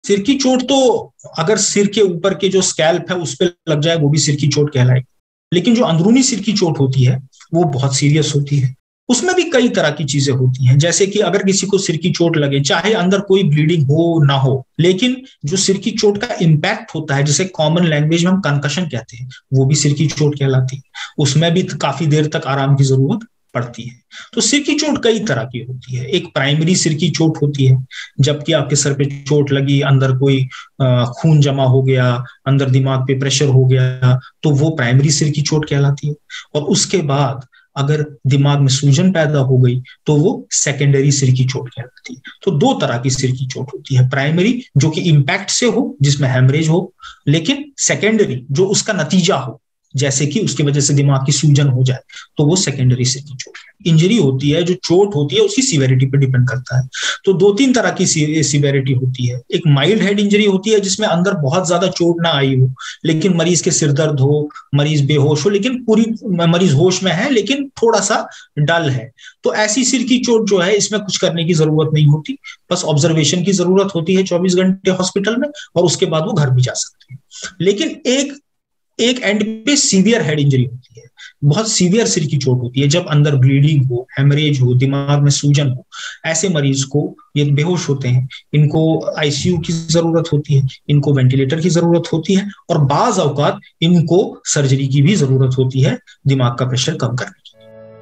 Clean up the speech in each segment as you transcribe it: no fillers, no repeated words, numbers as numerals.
सिर की चोट तो अगर सिर के ऊपर के जो स्कैल्प है उस पर लग जाए वो भी सिर की चोट कहलाएगी, लेकिन जो अंदरूनी सिर की चोट होती है वो बहुत सीरियस होती है। उसमें भी कई तरह की चीजें होती हैं, जैसे कि अगर किसी को सिर की चोट लगे, चाहे अंदर कोई ब्लीडिंग हो ना हो, लेकिन जो सिर की चोट का इम्पैक्ट होता है, जिसे कॉमन लैंग्वेज में हम कंकशन कहते हैं, वो भी सिर की चोट कहलाती है। उसमें भी काफी देर तक आराम की जरूरत पड़ती है। तो सिर की चोट कई तरह की होती है। एक प्राइमरी सिर की चोट होती है, जबकि आपके सर पे चोट लगी, अंदर कोई खून जमा हो गया, अंदर दिमाग पे प्रेशर हो गया, तो वो प्राइमरी सिर की चोट कहलाती है। और उसके बाद अगर दिमाग में सूजन पैदा हो गई तो वो सेकेंडरी सिर की चोट कहलाती है। तो दो तरह की सिर की चोट होती है, प्राइमरी जो कि इंपैक्ट से हो, जिसमें हेमरेज हो, लेकिन सेकेंडरी जो उसका नतीजा हो, जैसे कि उसकी वजह से दिमाग की सूजन हो जाए, तो वो सेकेंडरी सिर की चोट है। इंजरी होती है, जो चोट होती है उसकी सीवेरिटी पर डिपेंड करता है। तो दो तीन तरह की सीवेरिटी होती है। एक माइल्ड हेड इंजरी होती है जिसमें अंदर बहुत ज्यादा चोट ना आई हो, लेकिन मरीज के सिर दर्द हो, मरीज बेहोश हो, लेकिन पूरी मरीज होश में है लेकिन थोड़ा सा डल है। तो ऐसी सिर की चोट जो है, इसमें कुछ करने की जरूरत नहीं होती, बस ऑब्जर्वेशन की जरूरत होती है 24 घंटे हॉस्पिटल में, और उसके बाद वो घर भी जा सकते हैं। लेकिन एक एंड पे सीवियर हेड इंजरी होती है, बहुत सीवियर सिर की चोट होती है, जब अंदर ब्लीडिंग हो, हेमरेज हो, दिमाग में सूजन हो। ऐसे मरीज को, ये बेहोश होते हैं, इनको आईसीयू की जरूरत होती है, इनको वेंटिलेटर की जरूरत होती है, और बाज औकात इनको सर्जरी की भी जरूरत होती है दिमाग का प्रेशर कम करने की।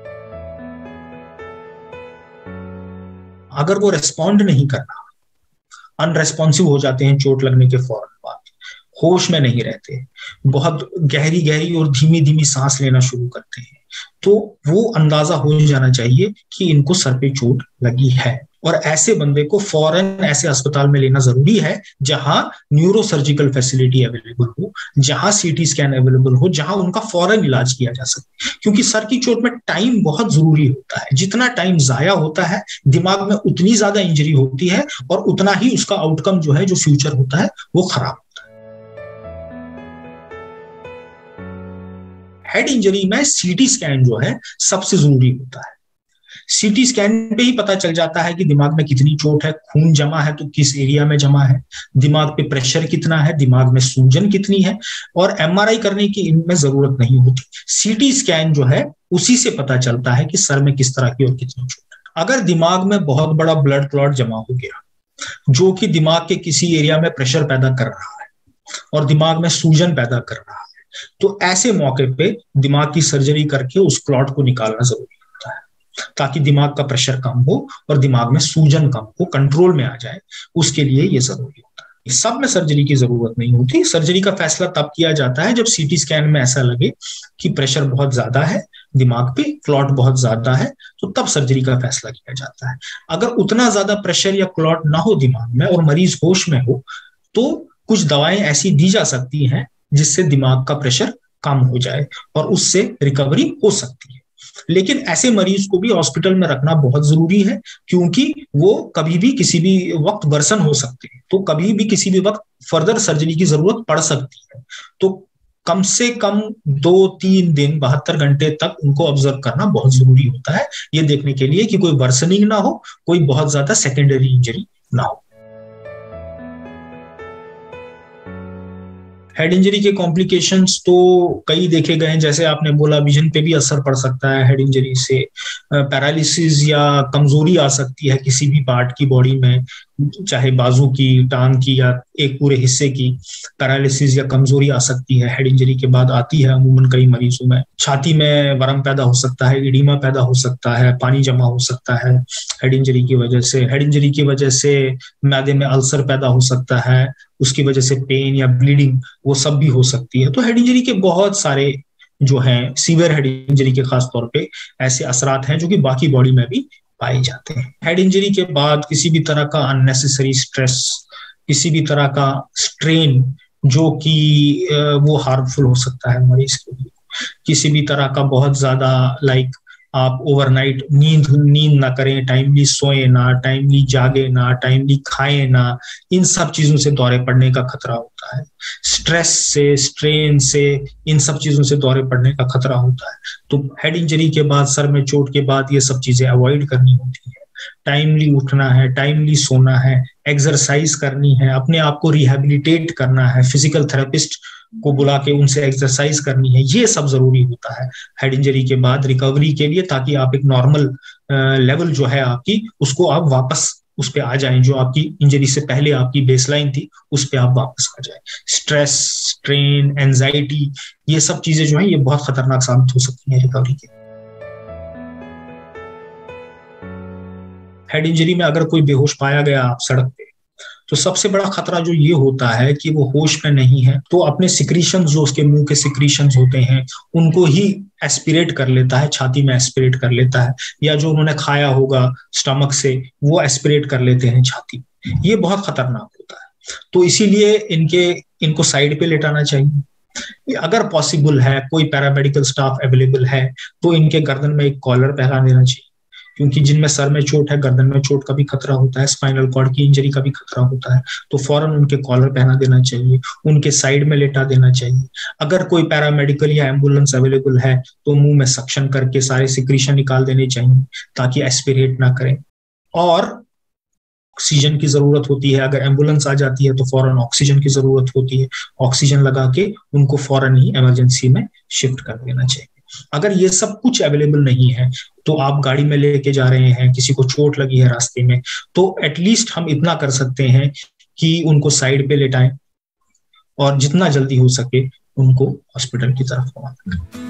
अगर वो रेस्पॉन्ड नहीं कर रहा, अनरेस्पॉन्सिव हो जाते हैं चोट लगने के फौरन बाद, होश में नहीं रहते, बहुत गहरी गहरी और धीमी धीमी सांस लेना शुरू करते हैं, तो वो अंदाजा हो जाना चाहिए कि इनको सर पे चोट लगी है। और ऐसे बंदे को फौरन ऐसे अस्पताल में लेना जरूरी है जहां न्यूरो सर्जिकल फैसिलिटी अवेलेबल हो, जहां सीटी स्कैन अवेलेबल हो, जहां उनका फौरन इलाज किया जा सके। क्योंकि सर की चोट में टाइम बहुत जरूरी होता है। जितना टाइम जाया होता है, दिमाग में उतनी ज्यादा इंजरी होती है, और उतना ही उसका आउटकम जो है, जो फ्यूचर होता है, वो खराब होता है। हेड इंजरी में सीटी स्कैन जो है सबसे जरूरी होता है। सीटी स्कैन पे ही पता चल जाता है कि दिमाग में कितनी चोट है, खून जमा है तो किस एरिया में जमा है, दिमाग पे प्रेशर कितना है, दिमाग में सूजन कितनी है। और एमआरआई करने की इनमें जरूरत नहीं होती। सीटी स्कैन जो है उसी से पता चलता है कि सर में किस तरह की और कितनी चोट है। अगर दिमाग में बहुत बड़ा ब्लड क्लॉट जमा हो गया, जो कि दिमाग के किसी एरिया में प्रेशर पैदा कर रहा है और दिमाग में सूजन पैदा कर रहा है, तो ऐसे मौके पे दिमाग की सर्जरी करके उस क्लॉट को निकालना जरूरी होता है, ताकि दिमाग का प्रेशर कम हो और दिमाग में सूजन कम हो, कंट्रोल में आ जाए। उसके लिए ये जरूरी होता है। सब में सर्जरी की जरूरत नहीं होती। सर्जरी का फैसला तब किया जाता है जब सीटी स्कैन में ऐसा लगे कि प्रेशर बहुत ज्यादा है, दिमाग पे क्लॉट बहुत ज्यादा है, तो तब सर्जरी का फैसला किया जाता है। अगर उतना ज्यादा प्रेशर या क्लॉट ना हो दिमाग में और मरीज होश में हो, तो कुछ दवाएं ऐसी दी जा सकती हैं जिससे दिमाग का प्रेशर कम हो जाए और उससे रिकवरी हो सकती है। लेकिन ऐसे मरीज को भी हॉस्पिटल में रखना बहुत जरूरी है, क्योंकि वो कभी भी किसी भी वक्त वर्सन हो सकते हैं, तो कभी भी किसी भी वक्त फर्दर सर्जरी की जरूरत पड़ सकती है। तो कम से कम 2-3 दिन 72 घंटे तक उनको ऑब्जर्व करना बहुत जरूरी होता है, ये देखने के लिए कि कोई वर्सनिंग ना हो, कोई बहुत ज्यादा सेकेंडरी इंजरी ना हो। हेड इंजरी के कॉम्प्लिकेशंस तो कई देखे गए हैं। जैसे आपने बोला, विजन पे भी असर पड़ सकता है हेड इंजरी से, पैरालिसिस या कमजोरी आ सकती है किसी भी पार्ट की बॉडी में, चाहे बाजू की, टांग की या एक पूरे हिस्से की। पैरालिसिस या कमजोरी आ सकती है, हेड इंजरी के बाद आती है अमूमन कई मरीजों में। छाती में वर्म पैदा हो सकता है, इडीमा पैदा हो सकता है, पानी जमा हो सकता है हेड इंजरी की वजह से। हेड इंजरी की वजह से मैदे में अल्सर पैदा हो सकता है, उसकी वजह से पेन या ब्लीडिंग वो सब भी हो सकती है। तो हेड इंजरी के बहुत सारे जो हैं, सीवियर हेड इंजरी के खास तौर पे ऐसे असरात हैं जो कि बाकी बॉडी में भी पाए जाते हैं। हेड इंजरी के बाद किसी भी तरह का अननेसेसरी स्ट्रेस, किसी भी तरह का स्ट्रेन जो कि वो हार्मफुल हो सकता है मरीज के लिए। किसी भी तरह का बहुत ज्यादा आप ओवरनाइट नींद ना करें, टाइमली सोए ना, टाइमली जागे ना, टाइमली खाएं ना, इन सब चीजों से दौरे पड़ने का खतरा होता है। स्ट्रेस से, स्ट्रेन से, इन सब चीजों से दौरे पड़ने का खतरा होता है। तो हेड इंजरी के बाद, सर में चोट के बाद ये सब चीजें अवॉइड करनी होती है। टाइमली उठना है, टाइमली सोना है, एक्सरसाइज करनी है, अपने आप को रिहेबिलिटेट करना है, फिजिकल थेरेपिस्ट को बुला के उनसे एक्सरसाइज करनी है, ये सब जरूरी होता है हेड इंजरी के बाद रिकवरी के लिए, ताकि आप एक नॉर्मल लेवल जो है आपकी, उसको आप वापस उस पे आ जाएं, जो आपकी इंजरी से पहले आपकी बेसलाइन थी उस पे आप वापस आ जाएं। स्ट्रेस, स्ट्रेन, एंजाइटी, ये सब चीजें जो है ये बहुत खतरनाक साबित हो सकती हैं रिकवरी के। हेड इंजरी में अगर कोई बेहोश पाया गया आप सड़क पे, तो सबसे बड़ा खतरा जो ये होता है कि वो होश में नहीं है, तो अपने सिक्रीशंस, जो उसके मुंह के सिक्रीशंस होते हैं, उनको ही एस्पिरेट कर लेता है, छाती में एस्पिरेट कर लेता है, या जो उन्होंने खाया होगा स्टमक से वो एस्पिरेट कर लेते हैं छाती। ये बहुत खतरनाक होता है, तो इसीलिए इनको साइड पे लेटाना चाहिए। अगर पॉसिबल है, कोई पैरामेडिकल स्टाफ अवेलेबल है, तो इनके गर्दन में एक कॉलर पहना देना चाहिए, क्योंकि जिनमें सर में चोट है, गर्दन में चोट का भी खतरा होता है, स्पाइनल कॉर्ड की इंजरी का भी खतरा होता है, तो फौरन उनके कॉलर पहना देना चाहिए, उनके साइड में लेटा देना चाहिए। अगर कोई पैरामेडिकल या एम्बुलेंस अवेलेबल है तो मुंह में सक्शन करके सारे सिक्रीशन निकाल देने चाहिए, ताकि एस्पिरेट ना करें। और ऑक्सीजन की जरूरत होती है, अगर एम्बुलेंस आ जाती है तो फौरन ऑक्सीजन की जरूरत होती है, ऑक्सीजन लगा के उनको फौरन ही इमरजेंसी में शिफ्ट कर देना चाहिए। अगर ये सब कुछ अवेलेबल नहीं है, तो आप गाड़ी में लेके जा रहे हैं, किसी को चोट लगी है रास्ते में, तो एटलीस्ट हम इतना कर सकते हैं कि उनको साइड पे लेटाएं और जितना जल्दी हो सके उनको हॉस्पिटल की तरफ पहुंचाएं।